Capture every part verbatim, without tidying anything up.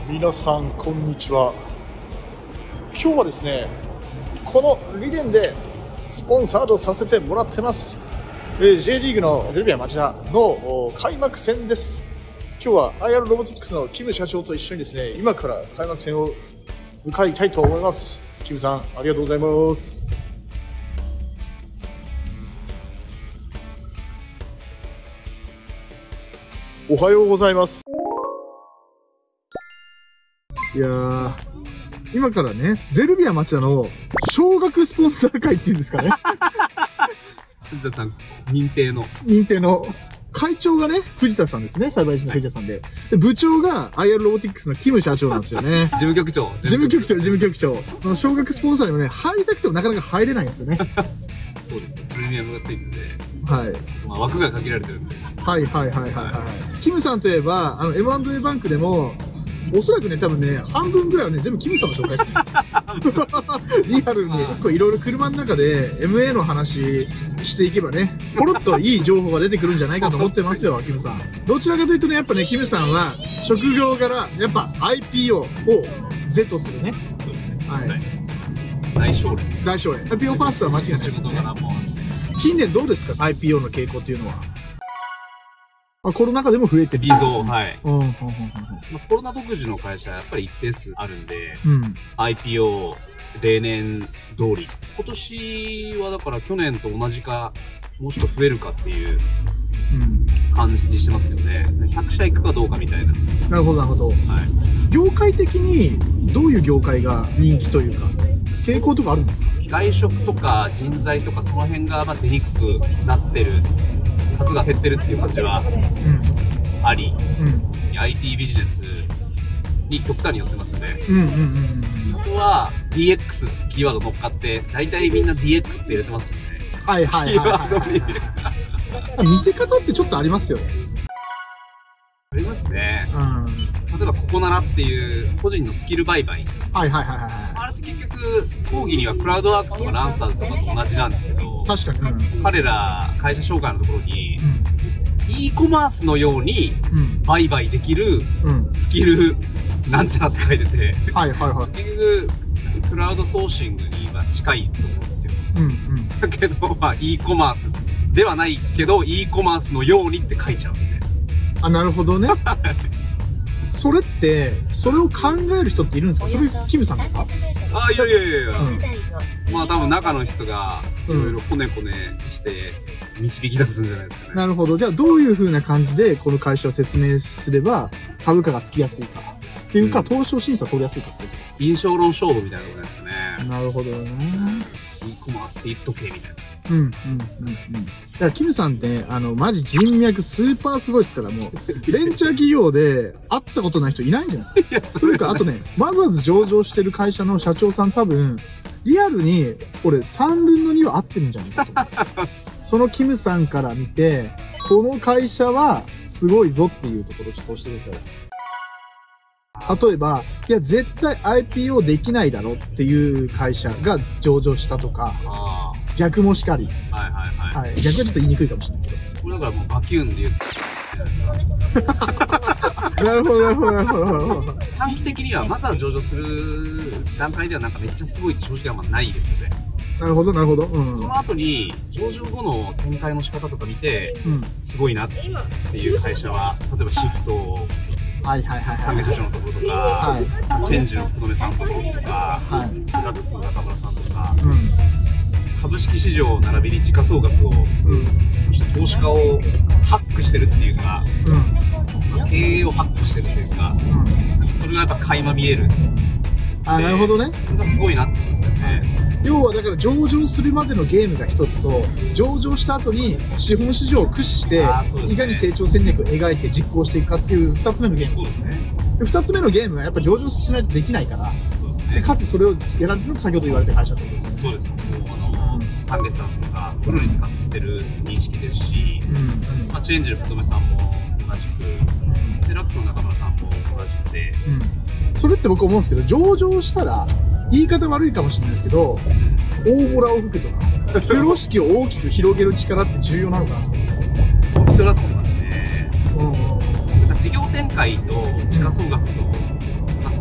皆さんこんにちは。今日はですね、このリレンでスポンサードさせてもらってます、えー、J リーグのゼルビア町田の開幕戦です。今日は アイアール ロボティクスのキム社長と一緒にですね、今から開幕戦を向かいたいと思います。キムさん、ありがとうございます。おはようございます。いやー、今からね、ゼルビア町田の少額スポンサー会っていうんですかね。 藤田さん認定の認定の会長がね、藤田さんですね。栽培人の藤田さんで、で部長が アイアール ロボティクスのキム社長なんですよね。 事務局長事務局長事務局長の少額スポンサーにもね、入りたくてもなかなか入れないんですよね。 そうですね、プレミアムがついてて、 はい、 まあ、枠が限られてるんで、 はいはいはいはいはい。キムさんといえば、あの エムアンドエー バンクでもおそらくね、多分ね、半分ぐらいはね、全部キムさんの紹介する。リアルに、こういろいろ車の中で エムエー の話していけばね、ポロッといい情報が出てくるんじゃないかと思ってますよ、キムさん。どちらかというとね、やっぱね、キムさんは職業柄、やっぱ アイピーオー を是とするね。 そうですね。 はい。 大将来。 大将来。アイピーオー ファーストは間違いないですね。近年どうですか、アイピーオー の傾向っていうのは。あ、コロナ禍でも増えてる。 微増、はい。 うん、うん、うん、うん。 まあ、コロナ独自の会社はやっぱり一定数あるんで、 うん、 アイピーオー、例年通り。今年はだから去年と同じか、もうちょっと増えるかっていう感じしてますけどね。ひゃく社いくかどうかみたいな。 なるほど、なるほど。はい。業界的にどういう業界が人気というか、傾向とかあるんですか？ 外食とか人材とかその辺がまあ出にくくなってる。数が減ってるっていう感じはあり、うん、アイティー ビジネスに極端に寄ってますよね。あとは ディーエックス キーワード乗っかって大体みんな ディーエックス って入れてますよね。 はいはいはいはい。見せ方ってちょっとありますよね。 ありますね。 うん、 例えばここならっていう個人のスキル売買。 はいはいはいはい。 あれって結局講義にはクラウドワークスとかランサーズとかと同じなんですけど、 確かに、うん、彼ら会社紹介のところに、うん、e コマースのように売買できるスキルなんちゃらって書いてて、 はいはいはい。 結局クラウドソーシングには近いと思うんですよ。うんうん、だけど、まあ、e コマースではないけど e コマースのようにって書いちゃうんで。 あ、なるほどね。それって、それを考える人っているんですか？それ、キムさんとか？ あ、いやいやいやいや、うん、まあ多分中の人がいろいろコネコネして導き出すんじゃないですかね。 なるほど。じゃあどういう風な感じでこの会社を説明すれば株価がつきやすいかっていうか、うん、東証審査取りやすいかっていうことですか？ 印象論勝負みたいなことですかね。 なるほどね。 e コマースって言っとけみたいな。 うんうんうんうん。だからキムさんってあのマジ人脈スーパーすごいですから、もうベンチャー企業で会ったことない人いないんじゃないですか。いや、そというかあとね、マザーズ上場してる会社の社長さん多分リアルに俺さんぶんのには合ってるんじゃないかと。そのキムさんから見てこの会社はすごいぞっていうところをちょっと教えてください。例えば、いや、絶対 アイピーオー できないだろっていう会社が上場したとか、逆もしかり。 はいはいはい。 はい、逆はちょっと言いにくいかもしれないけど。 これだからもうバキューンで言うじゃないですか。 なるほど、なるほど、なるほど。 短期的には、まずは上場する段階ではなんかめっちゃすごいって正直はまあないですよね。なるほど、なるほど。 うん、その後に、上場後の展開の仕方とか見て、うん、すごいなっていう会社は、例えばシフト、 はいはいはい関係社長のところとか、はい、チェンジの福留さんのところとか、はい、ラクスの中村さんとか、うん、株式市場並びに時価総額を、うん、そして投資家をハックしてるっていうか、うん、経営をハックしてるっていうか、うん、なんかそれがやっぱ垣間見える。 あ、なるほどね。 それがすごいなって思いますよね。 要はだから上場するまでのゲームが一つと、上場した後に資本市場を駆使して、いかに成長戦略を描いて実行していくかっていう二つ目のゲーム。 そうですね。 二つ目のゲームがやっぱ上場しないとできないから、そうですね。かつそれをやられてるのが先ほど言われた会社ってことですよね。そうです。もうあの、タンゲさんとかフルに使ってる認識ですし、うん、まあチェンジの福留さんも同じく、うん、でラクスの中村さんも同じくで、 うん、それって僕思うんですけど、上場したら、言い方悪いかもしれないですけど、大ボラを吹くとか、風呂敷を大きく広げる力って重要なのかなと思うんですよ。 必要だと思いますね。うん、事業展開と時価総額と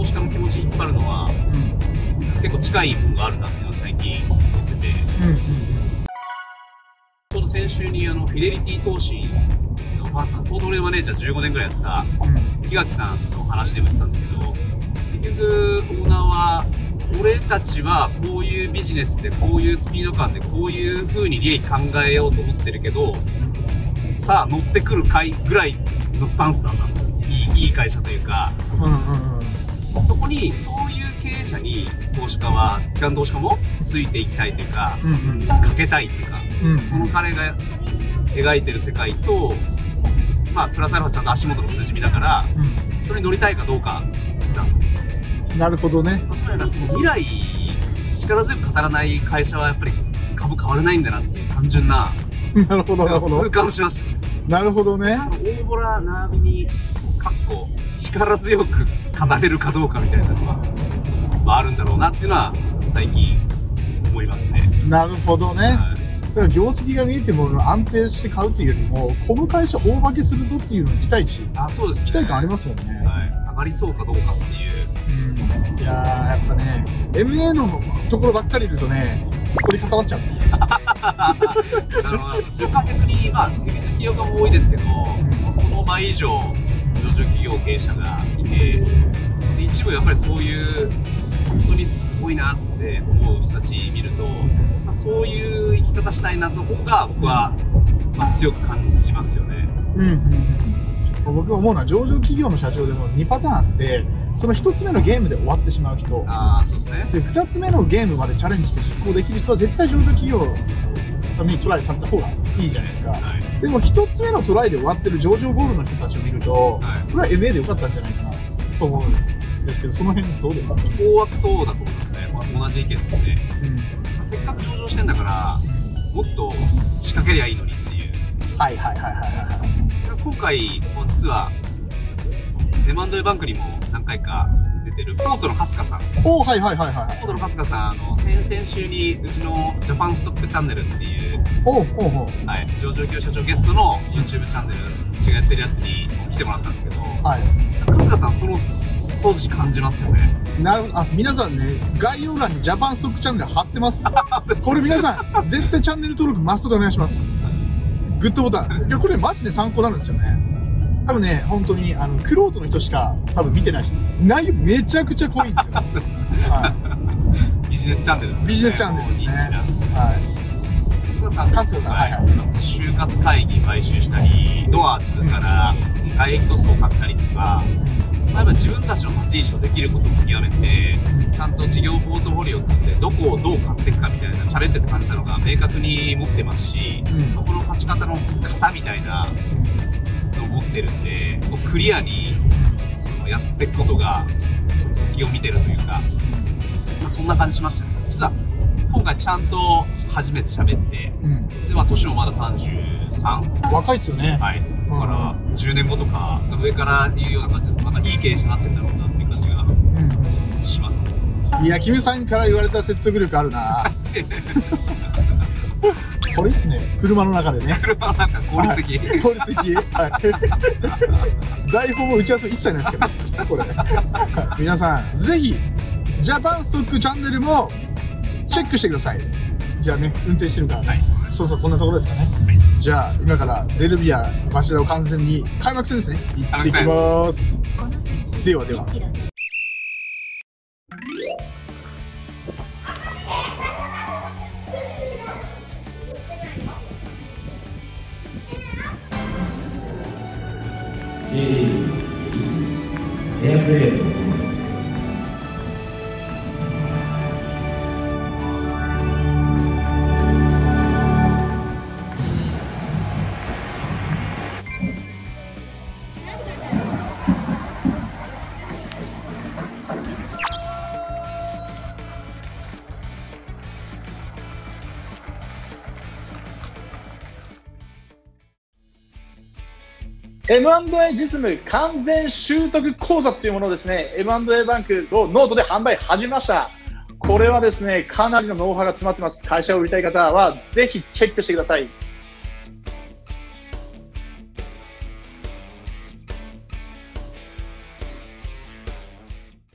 資家の気持ち引っ張るのは、うん、結構近い部分があるなっていうのは最近思ってて、うんうん、ちょうど先週にあのフィデリティ投資のポートフォリオマネージャーじゅうごねんぐらいやってた檜垣さんの話でも言ってたんですけど、結局オーナーは俺たちはこういうビジネスでこういうスピード感でこういう風に利益考えようと思ってるけど、さあ乗ってくるかいぐらいのスタンスなんだと。いい、いい会社というか、うんうんうん、そこにそういう経営者に投資家は機関投資家もついていきたいというか、うんうん、かけたいというか、うん、その彼が描いてる世界と、まあプラスアルファちゃんと足元の数字見ながら、うん、それに乗りたいかどうかな。なるほどね。 まあ、それはその未来力強く語らない会社はやっぱり株変われないんだなっていう単純ななるほどなるほど痛感しましたね。 なるほどね。 大ボラ並びにかっこ力強く語れるかどうかみたいなのが、まあ、あるんだろうなっていうのは最近思いますね。 なるほどね。はい、だから業績が見えても安定して買うっていうよりもこの会社大化けするぞっていうのに期待値、あ、そうですね、期待感ありますもんね。 はい、上がりそうかどうかっていう。 うん、いやーやっぱね エムエー のところばっかりいるとねこれ固まっちゃうね。 なるほど。それは逆にまあ秘密企業家も多いですけど、うん、その倍以上上場企業経営者がいて、で一部やっぱりそういう本当にすごいなって思う人たち見ると、まあ、そういう生き方したいなの方が僕は、まあ、強く感じますよね。うん、 うん、僕が思うのは上場企業の社長でもにパターンあって、そのひとつめのゲームで終わってしまう人、 あー、そうですね。 でふたつめのゲームまでチャレンジして実行できる人は絶対上場企業にトライされた方がいいじゃないですか。はい、でもひとつめのトライで終わってる上場ゴールの人たちを見ると、はい、それは エムエー でよかったんじゃないかなと思うんですけど、その辺どうですか？ 大枠そうだと思いますね。まあ、同じ意見ですね。うん、まあ、せっかく上場してんだから、もっと仕掛けりゃいいのにっていう。 はいはいはいはいはい。 今回も実は エムアンドエー バンクにも何回か出てるポートの春日さん。 おー、はいはいはいはい。 ポートの春日さん、あの先々週にうちのジャパンストックチャンネルっていう、 おうおうおう、 はい、上場企業社長ゲストの YouTube チャンネル違やってるやつに来てもらったんですけど、はい、春日さんその素地感じますよね。 なるほど。あ、皆さんね、概要欄にジャパンストックチャンネル貼ってます。これ皆さん絶対チャンネル登録マストでお願いします。グッドボタン。いやこれマジで参考なんですよね。多分ね、本当にあのクロートの人しか多分見てないし、内容めちゃくちゃ濃いんですよ。 そうですね。はい。ビジネスチャンネルですね。 ビジネスチャンネルですね。はい。 春日さん、春日さん、はいはい。就活会議買収したり、ドアーズから外壁塗装を買ったりとか、まあ、やっぱ自分たちの立ち位置とできることを極めて、ちゃんと事業ポートフォリオってってどこをどう買っていくかみたいなチャレンジって感じたのが明確に持ってますし、うん、そこの勝ち方の型みたいなのを持ってるんで、クリアにそのやっていくことがその先を見てるというか、まあ、そんな感じしましたね。実は今回ちゃんと初めて喋って、うん、でまあ年もまださんじゅうさん。 若いですよね。 はい。だからじゅうねんごとか上から言うような感じですけど、なんかいい経営者になってんだろうなっていう感じがしますね。 うん、いや、キムさんから言われた説得力あるな。これっすね。車の中でね。 車の中、効率的。 はい、効率的。はい。台本も打ち合わせも一切ないですけど、これ。はい、皆さん、ぜひ、ジャパンストックチャンネルもチェックしてください。じゃあね、運転してるからね。はい、そうそう、こんなところですかね。はい、じゃあ、今からゼルビア、町田を完全に開幕戦ですね。行ってきます。ではでは。 ジェイリーグいち、フェアプレーとともに。 エムアンドエー 実務完全習得講座というものをですね、エムアンドエー バンクをノートで販売始めました。これはですね、かなりのノウハウが詰まってます。会社を売りたい方はぜひチェックしてください。